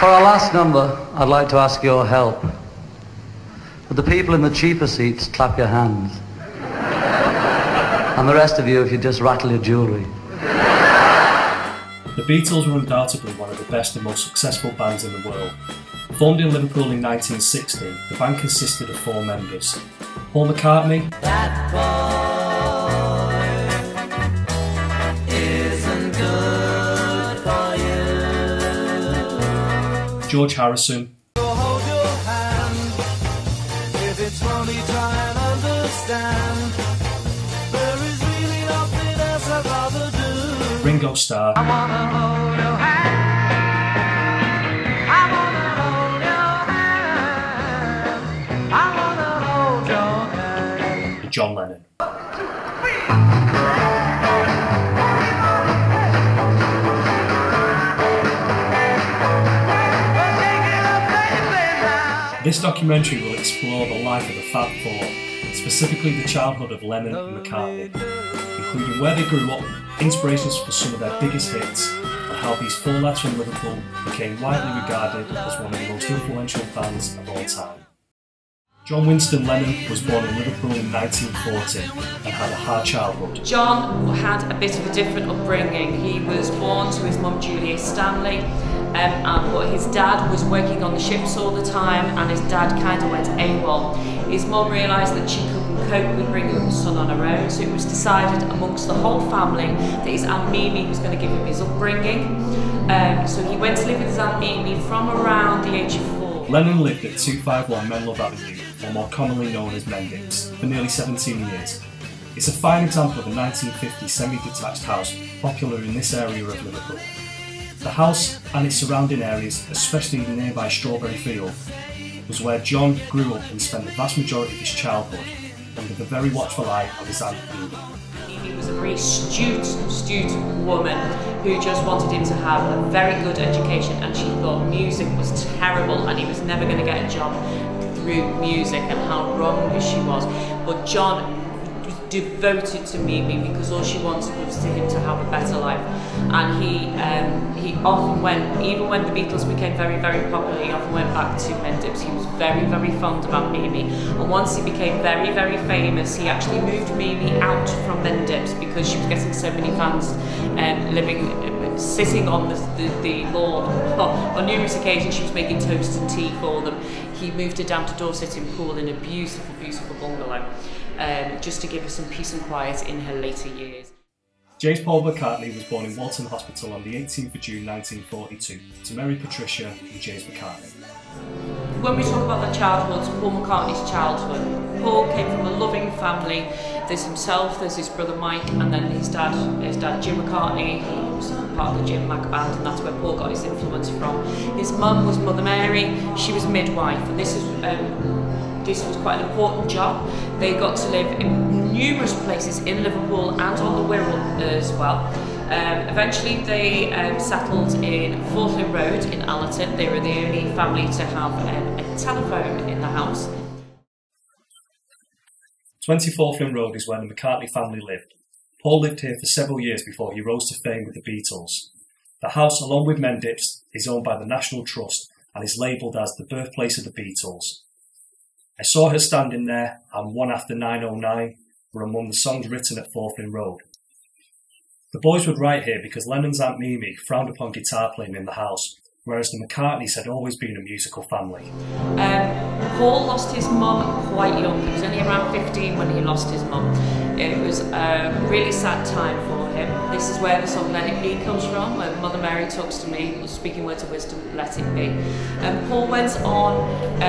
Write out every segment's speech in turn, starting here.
For our last number, I'd like to ask your help. Would the people in the cheaper seats clap your hands? And the rest of you, if you just rattle your jewellery. The Beatles were undoubtedly one of the best and most successful bands in the world. Formed in Liverpool in 1960, the band consisted of 4 members. Paul McCartney, that boy isn't good for you. George Harrison, Hold your hand. If it's funny, try and understand. There is really nothing else I'd rather do. Ringo Starr, I wanna hold your hand. I wanna hold your hand. I wanna hold your hand. and John Lennon. This documentary will explore the life of the Fab Four, specifically the childhood of Lennon and McCartney, including where they grew up, inspirations for some of their biggest hits, and how these 4 lads from Liverpool became widely regarded as one of the most influential bands of all time. John Winston Lennon was born in Liverpool in 1940 and had a hard childhood. John had a bit of a different upbringing. He was born to his mum Julia Stanley, but his dad was working on the ships all the time, and his dad kind of went AWOL. His mum realised that she couldn't cope with bringing up a son on her own, so it was decided amongst the whole family that his Aunt Mimi was going to give him his upbringing. So he went to live with his Aunt Mimi from around the age of 4. Lennon lived at 251 Menlove Avenue, or more commonly known as Mendix, for nearly 17 years. It's a fine example of a 1950 semi-detached house popular in this area of Liverpool. The house and its surrounding areas, especially the nearby Strawberry Field, was where John grew up and spent the vast majority of his childhood under the very watchful eye of his Aunt Mimi. He was a very astute woman who just wanted him to have a very good education, and she thought music was terrible and he was never going to get a job through music, and how wrong she was. But John was devoted to Mimi because all she wanted was to him to have a better life. And he often went, even when the Beatles became very, very popular, he often went back to Mendips. He was very, very fond of Aunt Mimi. And once he became very, very famous, he actually moved Mimi out from Mendips because she was getting so many fans sitting on the lawn. On numerous occasions she was making toast and tea for them. He moved her down to Dorset in Poole in a beautiful, beautiful bungalow, just to give her some peace and quiet in her later years. James Paul McCartney was born in Walton Hospital on the 18th of June 1942 to Mary Patricia and James McCartney. When we talk about the childhoods, Paul McCartney's childhood, Paul came from a loving family. There's himself, there's his brother Mike, and then his dad Jim McCartney. He was part of the Jim Mac band, and that's where Paul got his influence from. His mum was Mother Mary. She was a midwife, and this was quite an important job. They got to live in numerous places in Liverpool and on the Wirral as well. Eventually they settled in Forthlin Road in Allerton. They were the only family to have a telephone in the house. 20 Forthlin Road is where the McCartney family lived. Paul lived here for several years before he rose to fame with the Beatles. The house, along with Mendips, is owned by the National Trust and is labelled as the birthplace of the Beatles. I Saw Her Standing There and One After 909 were among the songs written at Forthlin Road. The boys would write here because Lennon's Aunt Mimi frowned upon guitar playing in the house, whereas the McCartneys had always been a musical family. Paul lost his mum quite young. He was only around 15 when he lost his mum. It was a really sad time for him. This is where the song Let It Be comes from, where Mother Mary talks to me, speaking words of wisdom, let it be. Paul went on,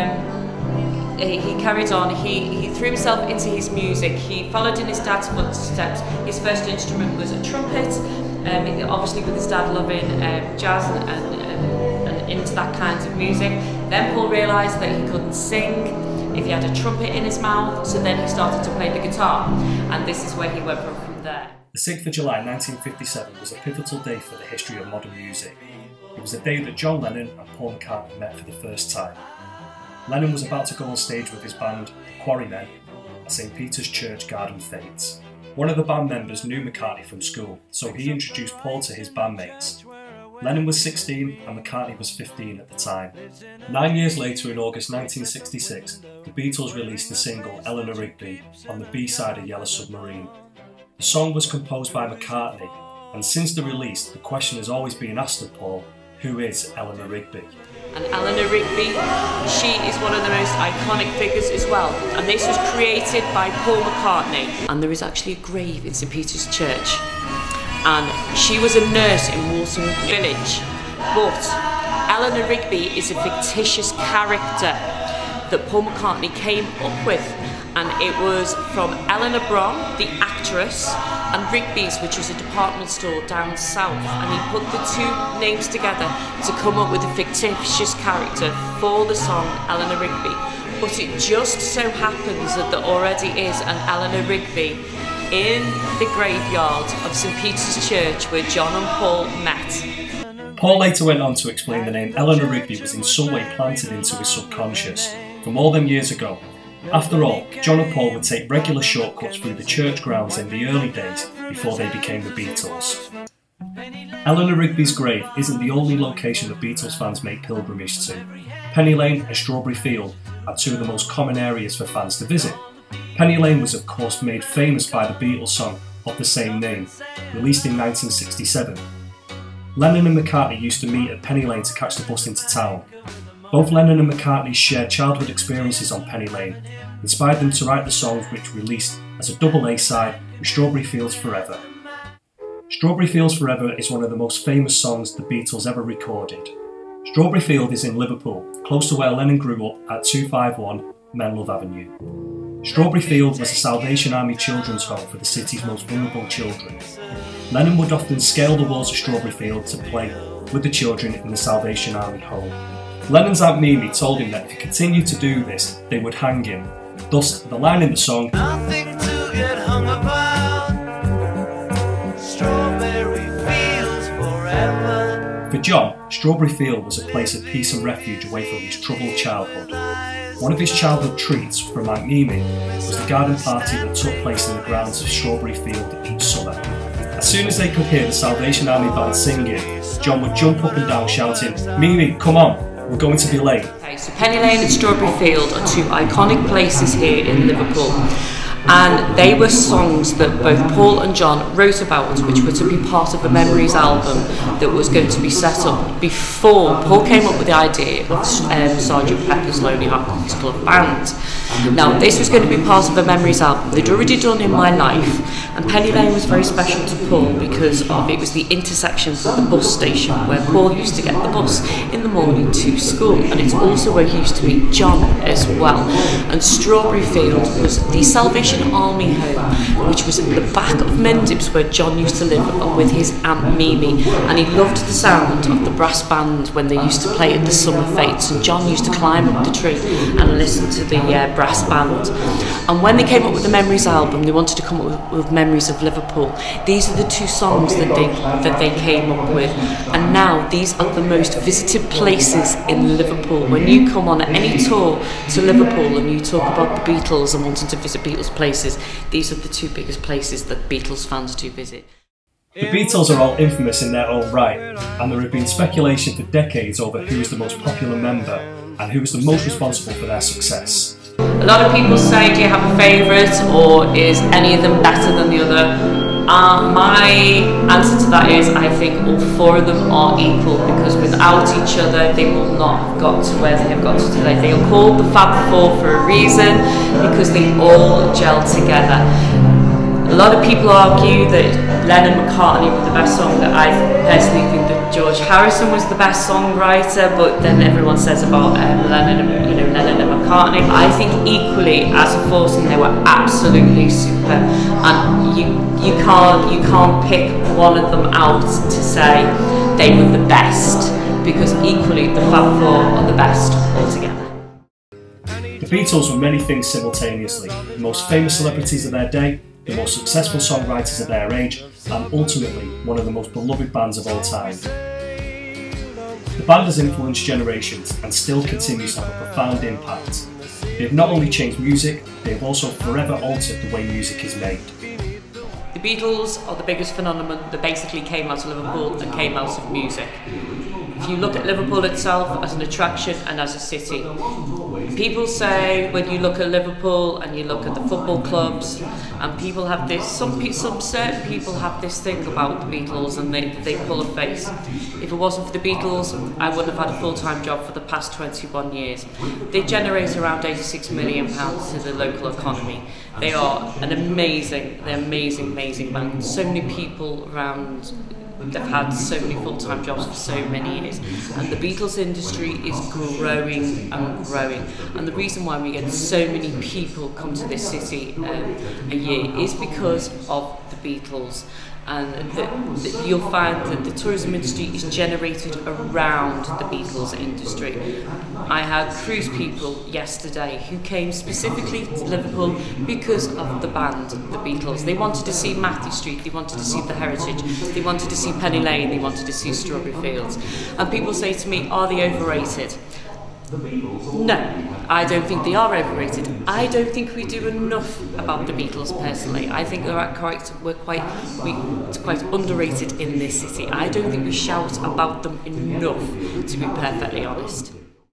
he carried on, he threw himself into his music. He followed in his dad's footsteps. His first instrument was a trumpet, obviously with his dad loving jazz and into that kind of music. Then Paul realised that he couldn't sing if he had a trumpet in his mouth, so then he started to play the guitar, and this is where he went from there. The 6th of July 1957 was a pivotal day for the history of modern music. It was the day that John Lennon and Paul McCartney met for the first time. Lennon was about to go on stage with his band, The Quarrymen, at St Peter's Church Garden Fates. One of the band members knew McCartney from school, so he introduced Paul to his bandmates. Lennon was 16 and McCartney was 15 at the time. 9 years later, in August 1966, the Beatles released the single Eleanor Rigby on the B-side of Yellow Submarine. The song was composed by McCartney, and since the release, the question has always been asked of Paul, who is Eleanor Rigby? And Eleanor Rigby, she is one of the most iconic figures as well. And this was created by Paul McCartney. And there is actually a grave in St Peter's Church. And she was a nurse in Walton Village. But Eleanor Rigby is a fictitious character that Paul McCartney came up with. And it was from Eleanor Brom, the actress, and Rigby's, which was a department store down south, and he put the two names together to come up with a fictitious character for the song Eleanor Rigby. But it just so happens that there already is an Eleanor Rigby in the graveyard of St Peter's Church where John and Paul met. Paul later went on to explain the name Eleanor Rigby was in some way planted into his subconscious from all them years ago. After all, John and Paul would take regular shortcuts through the church grounds in the early days before they became the Beatles. Eleanor Rigby's grave isn't the only location that Beatles fans make pilgrimage to. Penny Lane and Strawberry Field are two of the most common areas for fans to visit. Penny Lane was of course made famous by the Beatles song of the same name, released in 1967. Lennon and McCartney used to meet at Penny Lane to catch the bus into town. Both Lennon and McCartney shared childhood experiences on Penny Lane, inspired them to write the songs which released as a double A-side with Strawberry Fields Forever. Strawberry Fields Forever is one of the most famous songs the Beatles ever recorded. Strawberry Field is in Liverpool, close to where Lennon grew up at 251 Menlove Avenue. Strawberry Field was a Salvation Army children's home for the city's most vulnerable children. Lennon would often scale the walls of Strawberry Field to play with the children in the Salvation Army home. Lennon's Aunt Mimi told him that if he continued to do this, they would hang him. Thus, the line in the song, Nothing to get hung about. Strawberry fields forever. For John, Strawberry Field was a place of peace and refuge away from his troubled childhood. One of his childhood treats from Aunt Mimi was the garden party that took place in the grounds of Strawberry Field each summer. As soon as they could hear the Salvation Army band singing, John would jump up and down shouting, "Mimi, come on, we're going to be late." Okay, so Penny Lane and Strawberry Field are two iconic places here in Liverpool. And they were songs that both Paul and John wrote about, which were to be part of a Memories album that was going to be set up before Paul came up with the idea of Sgt. Pepper's Lonely Hearts Club Band. Now, this was going to be part of a Memories album. They'd already done In My Life, and Penny Lane was very special to Paul because it was the intersection of the bus station where Paul used to get the bus in the morning to school, and it's also where he used to meet John as well. And Strawberry Field was the Salvation Army home, which was at the back of Mendips where John used to live with his Aunt Mimi, and he loved the sound of the brass band when they used to play at the summer fetes, and John used to climb up the tree and listen to the brass band. And when they came up with the Memories album, they wanted to come up with Memories of Liverpool. These are the two songs that they came up with, and now these are the most visited places in Liverpool. When you come on any tour to Liverpool and you talk about the Beatles and wanting to visit Beatles places, these are the two biggest places that Beatles fans do visit. The Beatles are all infamous in their own right, and there have been speculation for decades over who is the most popular member and who is the most responsible for their success. A lot of people say, do you have a favourite, or is any of them better than the other? My answer to that is I think all four of them are equal, because without each other they will not have got to where they have got to today. They are called the Fab Four for a reason, because they all gel together. A lot of people argue that Lennon and McCartney were the best song. That I personally think that George Harrison was the best songwriter, but then everyone says about Lennon and McCartney. I think equally as a foursome they were absolutely super, and you can't pick one of them out to say they were the best, because equally the Fab Four are the best altogether. The Beatles were many things simultaneously: the most famous celebrities of their day, the most successful songwriters of their age, and ultimately one of the most beloved bands of all time. The band has influenced generations and still continues to have a profound impact. They have not only changed music, they have also forever altered the way music is made. The The Beatles are the biggest phenomenon that basically came out of Liverpool and came out of music. If you look at Liverpool itself as an attraction and as a city, people say when you look at Liverpool and you look at the football clubs, and people have this, some certain people have this thing about the Beatles, and they pull a face. If it wasn't for the Beatles, I wouldn't have had a full-time job for the past 21 years. They generate around £86 million to the local economy. They are an amazing band. So many people around. They've had so many full-time jobs for so many years, and the Beatles industry is growing and growing. And the reason why we get so many people come to this city a year is because of the Beatles. And you'll find that the tourism industry is generated around the Beatles industry. I had cruise people yesterday who came specifically to Liverpool because of the band, the Beatles. They wanted to see Matthew Street, they wanted to see the Heritage, they wanted to see Penny Lane, they wanted to see Strawberry Fields. And people say to me, are they overrated? No, I don't think they are overrated. I don't think we do enough about the Beatles personally. I think we're quite underrated in this city. I don't think we shout about them enough, to be perfectly honest.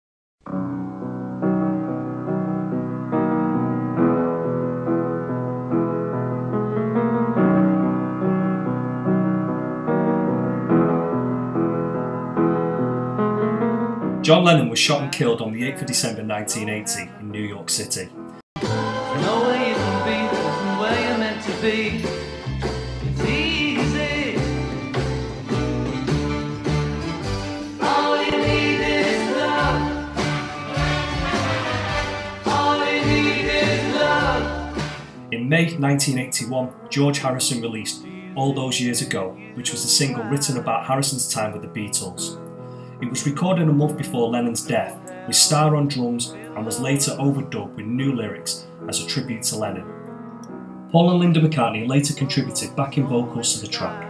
John Lennon was shot and killed on the 8th of December 1980 in New York City. No way you can be the way you're meant to be. It's easy. All you need is love. All you need is love. In May 1981, George Harrison released All Those Years Ago, which was a single written about Harrison's time with the Beatles. It was recorded a month before Lennon's death, with Starr on drums, and was later overdubbed with new lyrics as a tribute to Lennon. Paul and Linda McCartney later contributed backing vocals to the track.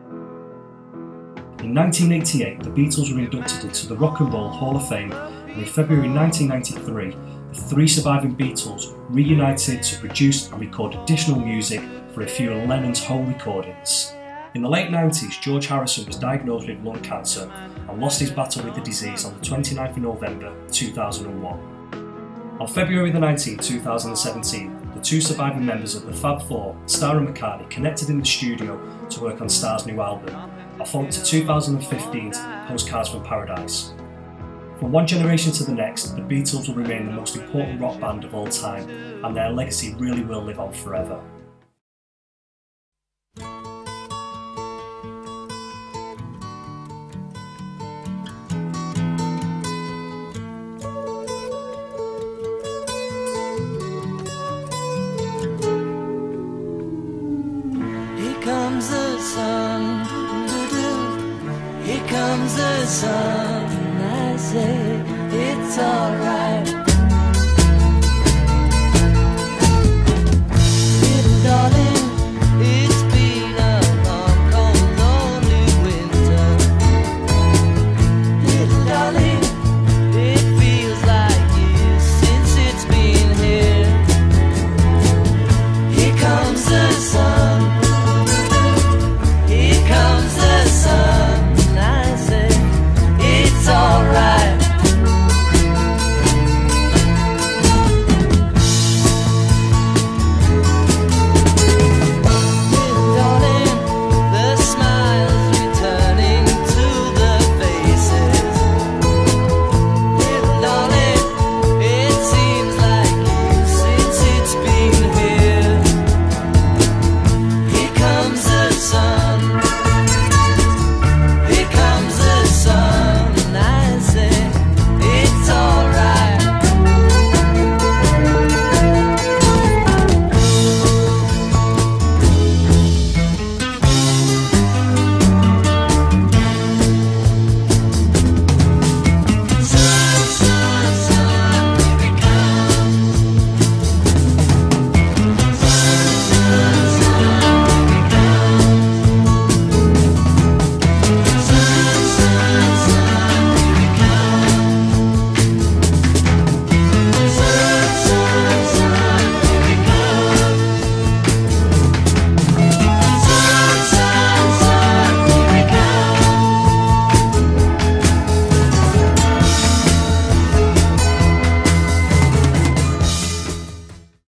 In 1988, the Beatles were inducted into the Rock and Roll Hall of Fame, and in February 1993, the three surviving Beatles reunited to produce and record additional music for a few of Lennon's home recordings. In the late 90s, George Harrison was diagnosed with lung cancer and lost his battle with the disease on the 29th of November 2001. On February the 19th, 2017, the two surviving members of the Fab Four, Starr and McCartney, connected in the studio to work on Starr's new album, a font to 2015's Postcards from Paradise. From one generation to the next, the Beatles will remain the most important rock band of all time, and their legacy really will live on forever. Comes the sun, here comes the sun. I say it's alright.